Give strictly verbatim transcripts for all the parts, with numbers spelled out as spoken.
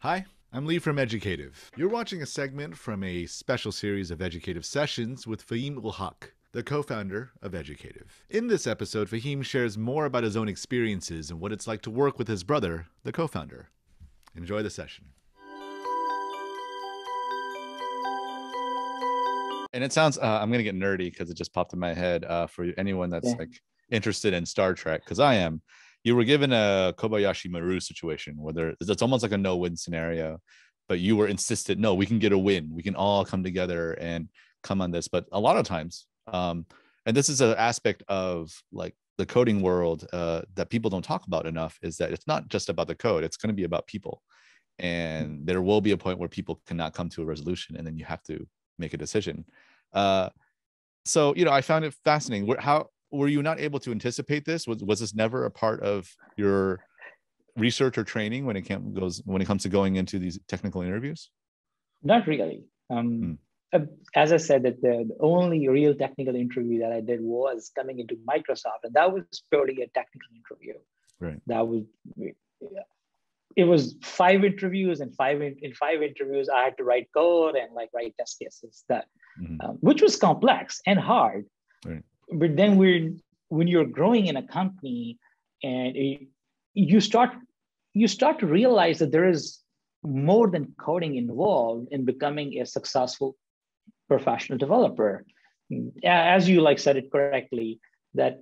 Hi, I'm Lee from Educative. You're watching a segment from a special series of Educative Sessions with Fahim, the co-founder of Educative. In this episode, Fahim shares more about his own experiences and what it's like to work with his brother, the co-founder. Enjoy the session. And it sounds, uh, I'm going to get nerdy because it just popped in my head uh, for anyone that's Yeah. like interested in Star Trek, because I am. You were given a Kobayashi Maru situation where there, it's almost like a no-win scenario, but you were insistent, no, we can get a win. We can all come together and come on this. But a lot of times, um, and this is an aspect of like the coding world uh, that people don't talk about enough, is that it's not just about the code. It's going to be about people. And there will be a point where people cannot come to a resolution, and then you have to make a decision. Uh, so, you know, I found it fascinating. How were you not able to anticipate this? Was was this never a part of your research or training when it came, goes when it comes to going into these technical interviews? Not really. Um, hmm. As I said, that the, the only real technical interview that I did was coming into Microsoft, and that was purely a technical interview. Right. That was it was five interviews, and five in, in five interviews I had to write code and like write test cases, that mm-hmm. um, which was complex and hard. Right. But then we're when you're growing in a company, and it, you start you start to realize that there is more than coding involved in becoming a successful professional developer. As you like said it correctly, that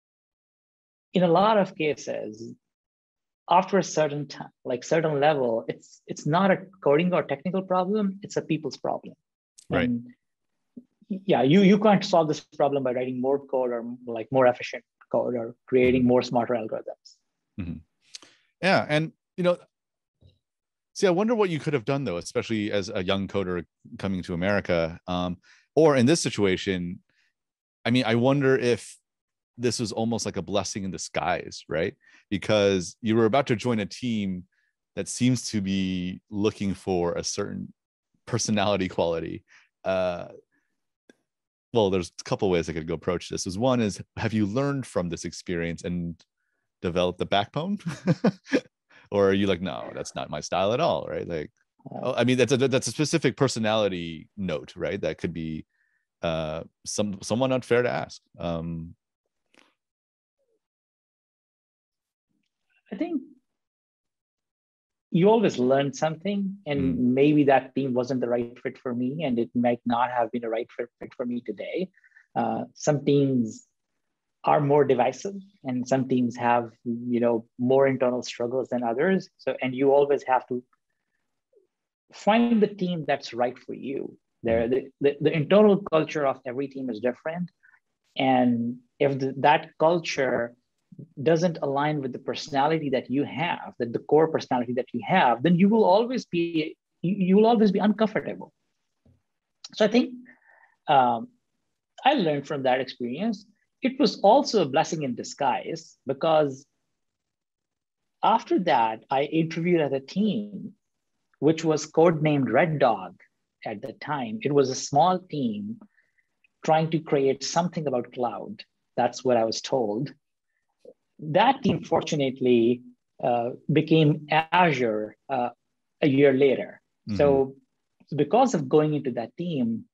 in a lot of cases, after a certain time, like certain level, it's it's not a coding or technical problem, it's a people's problem. Right. And yeah, you you can't solve this problem by writing more code or like more efficient code or creating mm-hmm. more smarter algorithms. Mm-hmm. Yeah, and you know, see, I wonder what you could have done though, especially as a young coder coming to America, um, or in this situation. I mean, I wonder if this was almost like a blessing in disguise, right? Because you were about to join a team that seems to be looking for a certain personality quality. Uh, well, there's a couple ways I could go approach this. Is one is, have you learned from this experience and developed the backbone? Or are you like, no, that's not my style at all, right? Like, oh, I mean, that's a that's a specific personality note, right? That could be uh, some someone unfair to ask. Um, I think you always learn something, and mm. maybe that team wasn't the right fit for me, and it might not have been the right fit for me today. Uh, some teams are more divisive, and some teams have, you know, more internal struggles than others. So, and you always have to find the team that's right for you. There, the, the, the internal culture of every team is different, and if the, that culture doesn't align with the personality that you have, that the core personality that you have, then you will always be you, you will always be uncomfortable. So I think um, I learned from that experience. It was also a blessing in disguise, because after that, I interviewed at a team which was codenamed Red Dog at the time. It was a small team trying to create something about cloud. That's what I was told. That team, fortunately, uh, became Azure uh, a year later. Mm-hmm. So because of going into that team,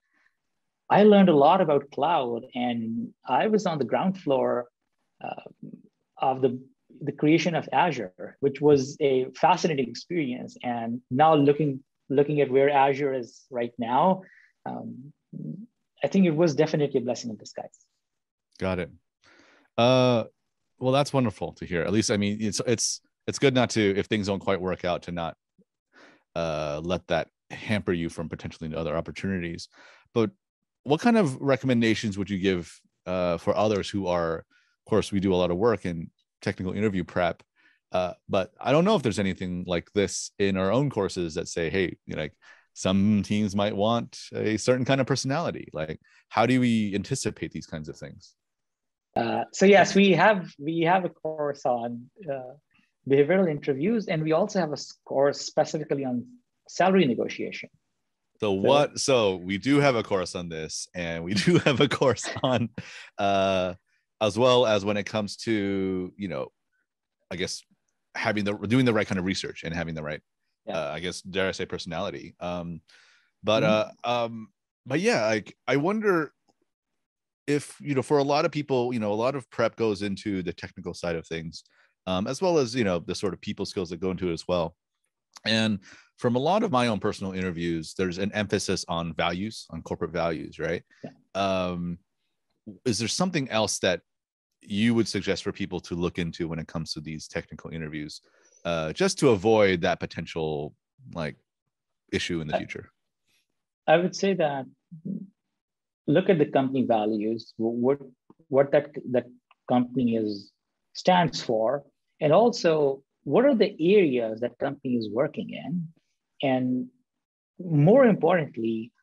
I learned a lot about cloud, and I was on the ground floor uh, of the, the creation of Azure, which was a fascinating experience. And now looking, looking at where Azure is right now, um, I think it was definitely a blessing in disguise. Got it. Uh, well, that's wonderful to hear. At least, I mean, it's it's it's good not to, if things don't quite work out, to not uh, let that hamper you from potentially other opportunities. But what kind of recommendations would you give uh, for others who are, of course, we do a lot of work in technical interview prep, uh, but I don't know if there's anything like this in our own courses that say, hey, you know, like some teams might want a certain kind of personality. Like, how do we anticipate these kinds of things? Uh, so yes, we have we have a course on uh, behavioral interviews, and we also have a course specifically on salary negotiation. So what? So we do have a course on this, and we do have a course on, uh, as well as when it comes to, you know, I guess having the doing the right kind of research and having the right Yeah. uh, I guess, dare I say, personality. Um, but Mm-hmm. uh, um, but yeah, like I wonder if, you know, for a lot of people, you know, a lot of prep goes into the technical side of things, um, as well as, you know, the sort of people skills that go into it as well. And from a lot of my own personal interviews, there's an emphasis on values, on corporate values, right? Yeah. Um, is there something else that you would suggest for people to look into when it comes to these technical interviews, uh, just to avoid that potential like issue in the I, future? I would say that look at the company values, what what that that company is stands for, and also what are the areas that company is working in, and more importantly,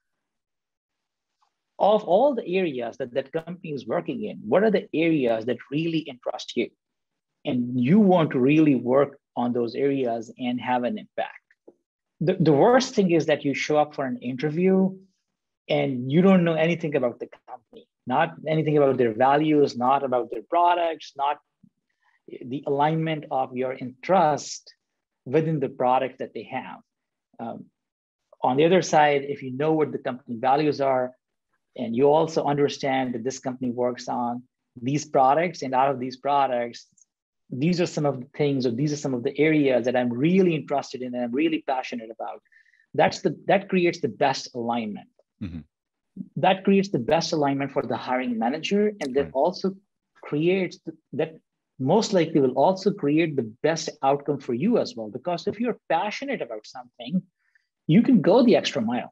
of all the areas that that company is working in, what are the areas that really interest you, and you want to really work on those areas and have an impact. The, the worst thing is that you show up for an interview and you don't know anything about the company, not anything about their values, not about their products, not the alignment of your interest within the product that they have. Um, on the other side, if you know what the company values are, and you also understand that this company works on these products, and out of these products, these are some of the things, or these are some of the areas that I'm really interested in and I'm really passionate about. That's the that creates the best alignment. Mm-hmm. That creates the best alignment for the hiring manager, and that right. also creates the, that most likely will also create the best outcome for you as well. Because if you're passionate about something, you can go the extra mile.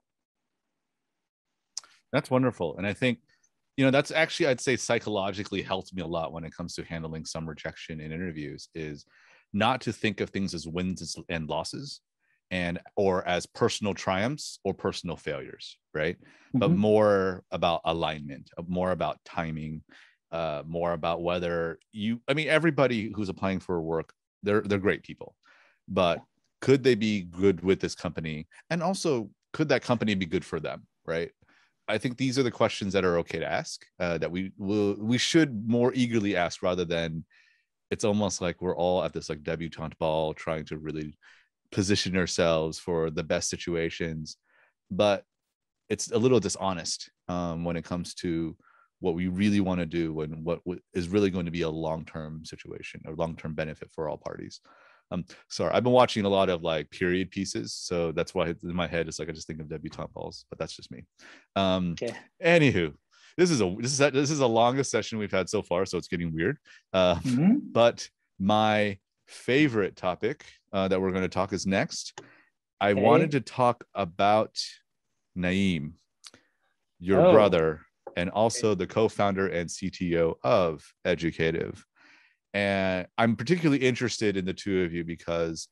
That's wonderful. And I think, you know, that's actually, I'd say, psychologically helped me a lot when it comes to handling some rejection in interviews, is not to think of things as wins and losses, and or as personal triumphs or personal failures, right? Mm-hmm. But more about alignment, more about timing, uh, more about whether you, I mean, everybody who's applying for work, they're they're great people, but could they be good with this company? And also, could that company be good for them, right? I think these are the questions that are okay to ask, uh, that we will we should more eagerly ask, rather than it's almost like we're all at this like debutante ball trying to really position ourselves for the best situations, but it's a little dishonest um, when it comes to what we really want to do and what is really going to be a long-term situation or long-term benefit for all parties. Um, sorry, I've been watching a lot of like period pieces, so that's why in my head it's like I just think of debutante balls, but that's just me. Um, okay. Anywho, this is a this is a, this is the longest session we've had so far, so it's getting weird. Uh, mm-hmm. But my favorite topic uh, that we're going to talk is next. I okay. wanted to talk about Naeem, your oh. brother, and also the co-founder and C T O of Educative. And I'm particularly interested in the two of you because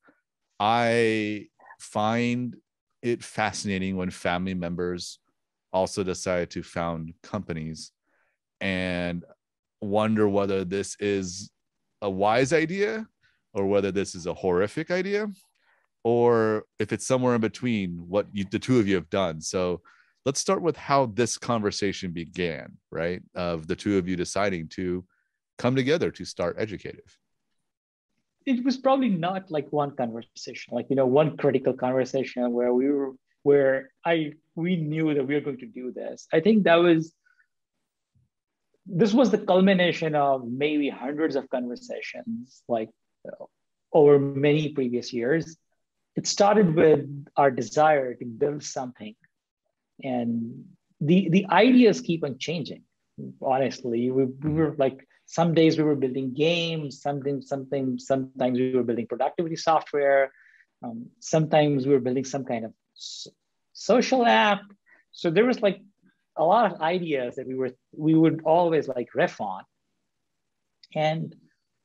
I find it fascinating when family members also decide to found companies, and wonder whether this is a wise idea or whether this is a horrific idea, or if it's somewhere in between what you, the two of you have done. So let's start with how this conversation began, right? Of the two of you deciding to come together to start Educative. It was probably not like one conversation, like, you know, one critical conversation where we were, where I, we knew that we were going to do this. I think that was, this was the culmination of maybe hundreds of conversations, like uh, over many previous years. It started with our desire to build something, and the the ideas keep on changing. Honestly, we, we were like, some days we were building games, something, something, sometimes we were building productivity software, um, sometimes we were building some kind of so- social app. So there was like a lot of ideas that we were we would always like riff on, and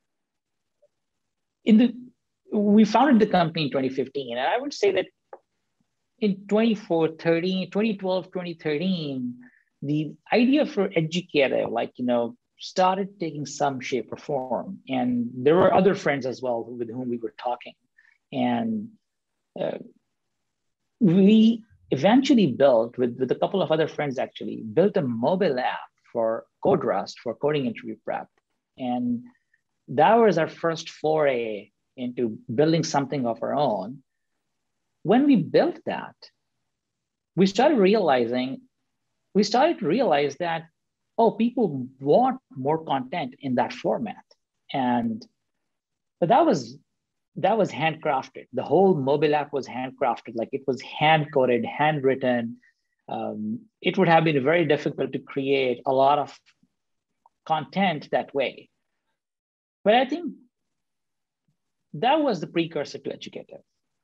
in the we founded the company in twenty fifteen, and I would say that in twenty thirteen, twenty twelve, twenty thirteen, the idea for Educative, like, you know, started taking some shape or form. And there were other friends as well with whom we were talking. And uh, we eventually built, with, with a couple of other friends actually, built a mobile app for Code Rust, for coding interview prep. And that was our first foray into building something of our own. when we built that, we started realizing, we started to realize that, oh, people want more content in that format. And but that was that was handcrafted. The whole mobile app was handcrafted, like it was hand coded, handwritten. Um, it would have been very difficult to create a lot of content that way. But I think that was the precursor to Educative.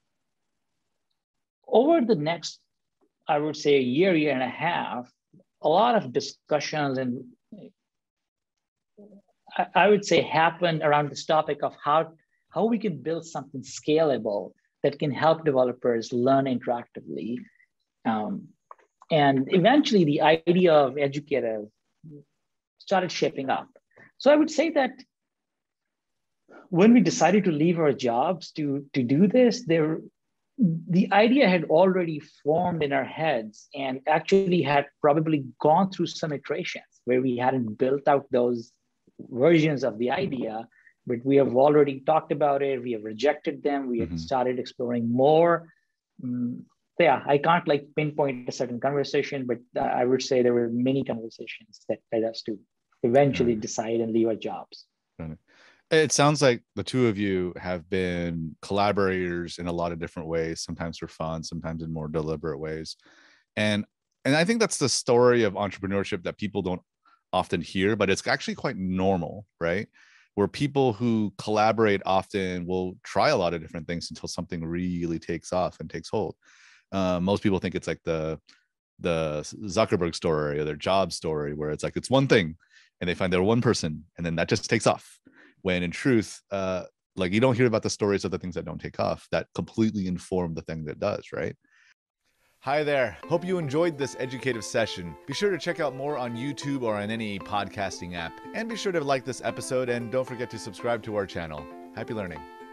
Over the next, I would say, a year, year and a half, a lot of discussions and I, I would say happened around this topic of how, how we can build something scalable that can help developers learn interactively. Um, and eventually the idea of Educative started shaping up. So I would say that when we decided to leave our jobs to, to do this, there, the idea had already formed in our heads and actually had probably gone through some iterations where we hadn't built out those versions of the idea, but we have already talked about it. We have rejected them. We have mm-hmm. started exploring more. Um, yeah, I can't like pinpoint a certain conversation, but uh, I would say there were many conversations that led us to eventually mm-hmm. decide and leave our jobs. It sounds like the two of you have been collaborators in a lot of different ways, sometimes for fun, sometimes in more deliberate ways. And, and I think that's the story of entrepreneurship that people don't often hear, but it's actually quite normal, right? Where people who collaborate often will try a lot of different things until something really takes off and takes hold. Uh, most people think it's like the, the Zuckerberg story or their job story, where it's like, it's one thing and they find their one person and then that just takes off. When in truth, uh, like you don't hear about the stories of the things that don't take off that completely inform the thing that does, right? Hi there. Hope you enjoyed this educative session. Be sure to check out more on YouTube or on any podcasting app. And be sure to like this episode and don't forget to subscribe to our channel. Happy learning.